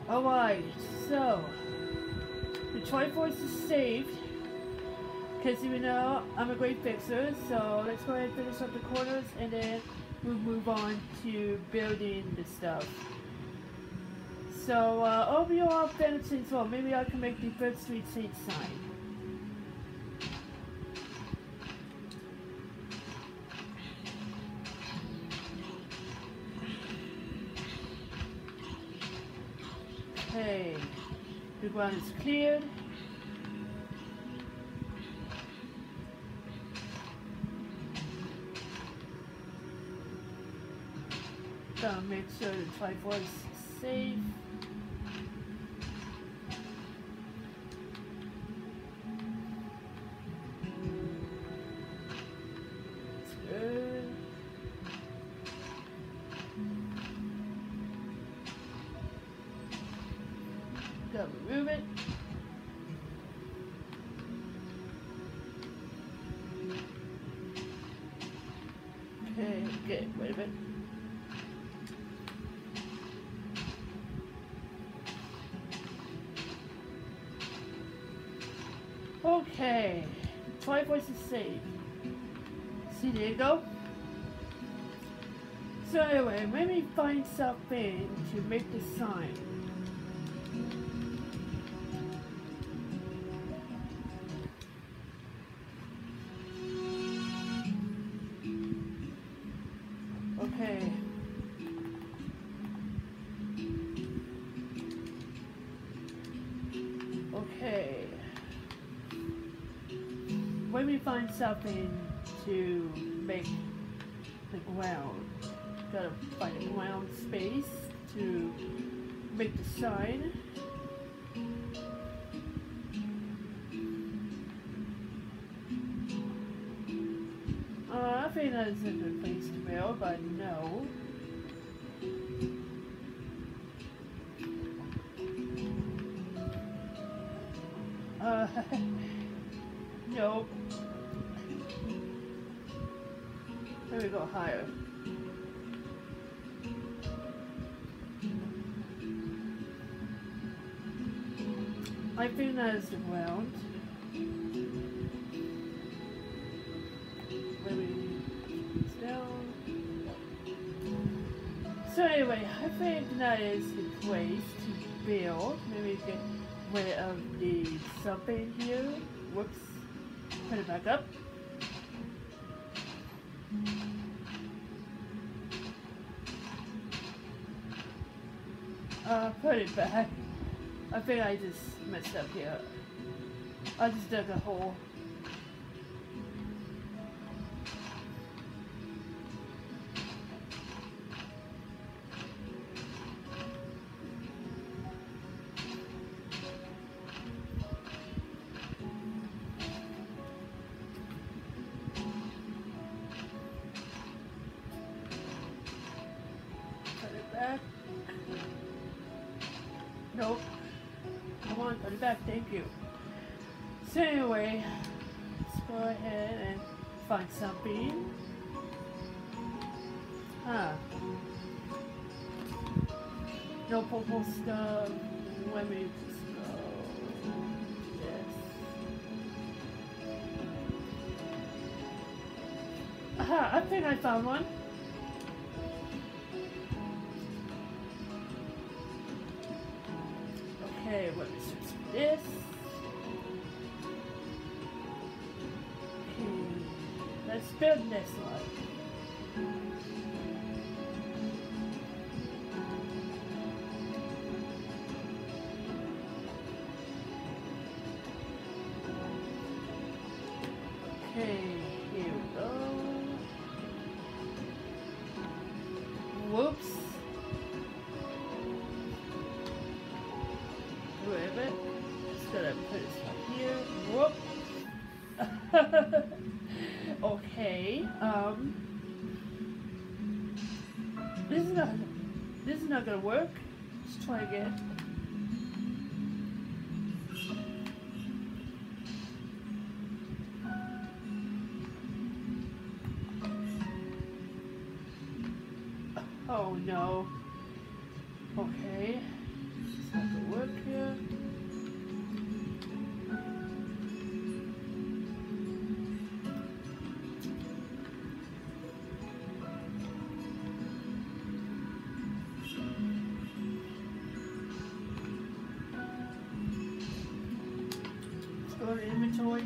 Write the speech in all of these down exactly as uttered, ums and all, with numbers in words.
Alright, so the Triforce is saved. Because you know, I'm a great fixer, so let's go ahead and finish up the corners and then we'll move on to building the stuff. So, uh, over your off as well, maybe I can make the Third Street Saint sign. Okay, the ground is cleared. Gotta make sure the Triforce is safe. It's good. Gotta remove it. Okay, good. Wait a minute. Okay, Triforce is saved. See, there you go. So anyway, let me find something to make the sign. Okay. Okay. When we find something to make the ground, gotta find a ground space to make the sign. Uh, I think that is a good place to build, but no. Uh, nope. Let me go higher. I think that is the ground. Let me put this down. So anyway, I think that is the place to build. Maybe get rid of the something here. Whoops. Put it back up. Uh, put it back. I think I just messed up here. I just dug a hole. Put it back. Nope. Come on, put it back, thank you. So anyway, let's go ahead and find something. Huh. No purple stuff. Let me just go. Yes. Aha, I think I found one. Okay, let me switch this. Okay, let's build this one. Okay, here we go. Whoops. Wait, just gotta put this right here. Whoop. Okay. Um. This is not. This is not gonna work. Let's try again. Oh no. Okay. So go to inventory.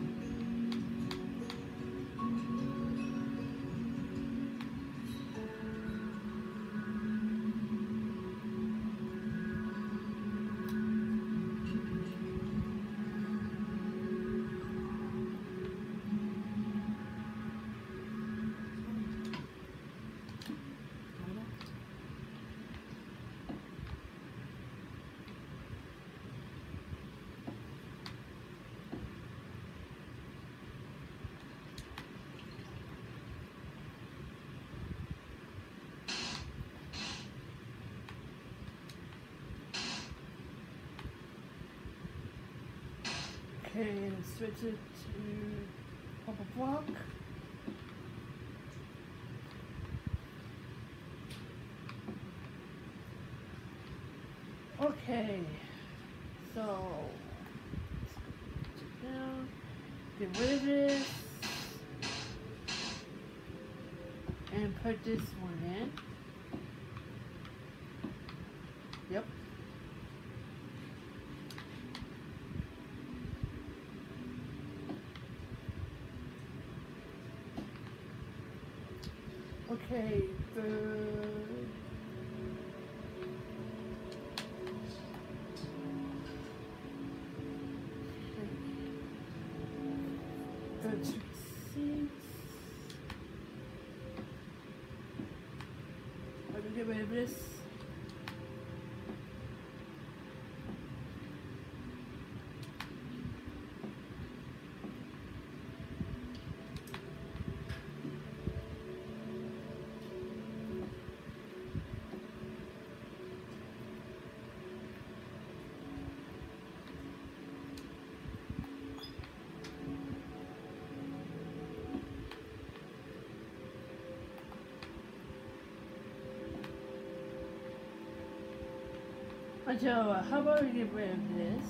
Okay, and switch it to purple block. Okay, so down, get rid of this, and put this one in. Yep. Okay, the the two seats. I'm gonna get rid of this. So, uh, how about we get rid of this?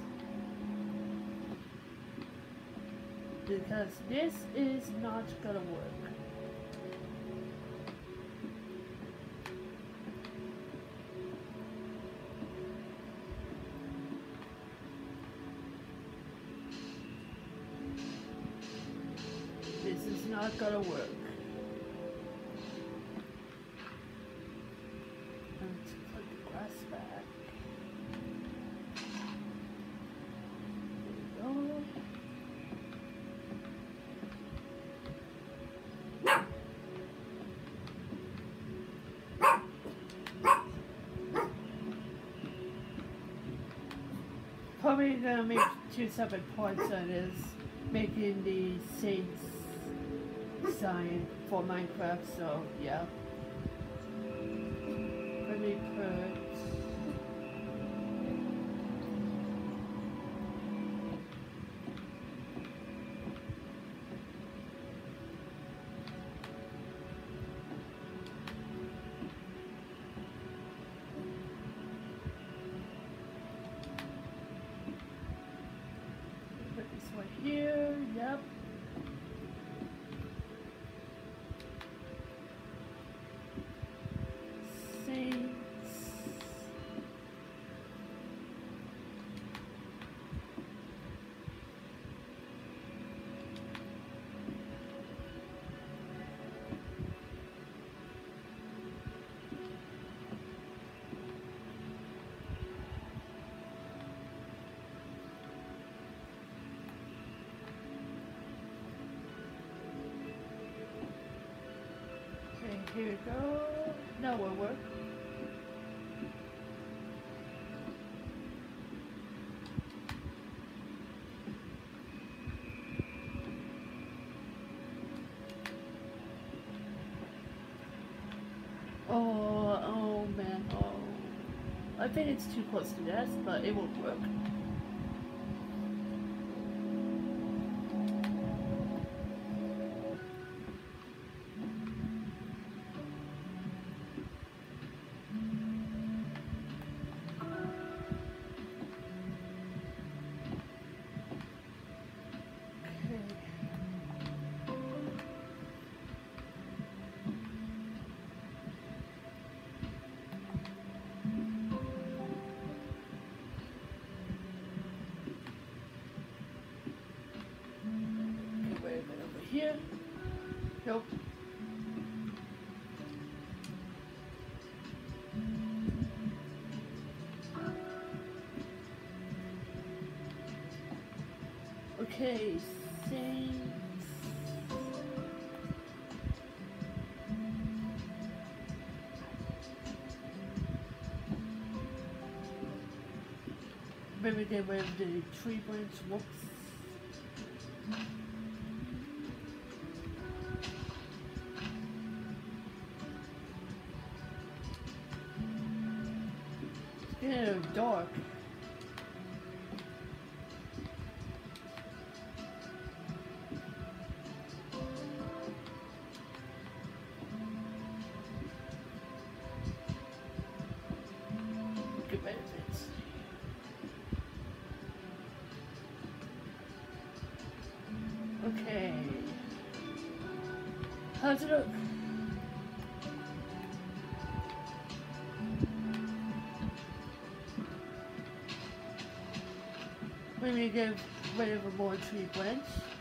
Because this is not gonna work. This is not gonna work. Let's put the glass back. Probably gonna make two separate parts of this, making the Saints sign for Minecraft, so yeah. Let me put here, yep. Saints. Here we go. Now will work. Oh, oh man, oh. I think it's too close to death, but it won't work. Nope. Okay, same. Maybe they were the tree branch. Whoops. It's getting dark. Good benefits. Okay. How's it look? Maybe give rid of a more tree branch.